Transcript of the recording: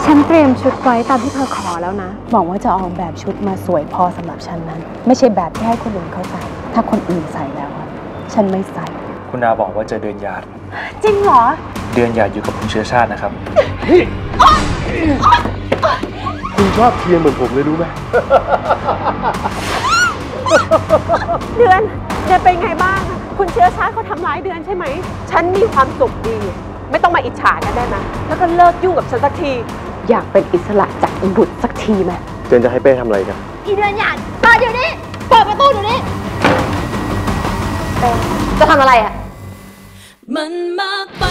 ฉันเตรียมชุดไว้ตามที่เธอขอแล้วนะหวังว่าจะออกแบบชุดมาสวยพอสำหรับฉันนั้นไม่ใช่แบบที่ให้คนอื่นเขาใส่ถ้าคนอื่นใส่แล้วฉันไม่ใส่คุณอาบอกว่าจะเดือนหยาดจริงเหรอเดือนหยาดอยู่กับคุณเชื้อชาตินะครับคุณชอบเทียนเหมือนผมเลยรู้ไหมเดือนเป็นไงบ้างคุณเชื้อชาติเขาทำร้ายเดือนใช่ไหมฉันมีความสุขดีไม่ต้องมาอิจฉากันได้ไหมแล้วก็เลิกยุ่งกับฉันสักทีอยากเป็นอิสระจากอีบุตรสักทีไหมเจนจะให้เป้ทำอะไรกันอีเดือนหยาดเปิดเดี๋ยวนี้เปิดประตูเดี๋ยวนี้จะทำอะไรอ่ะมันมากไป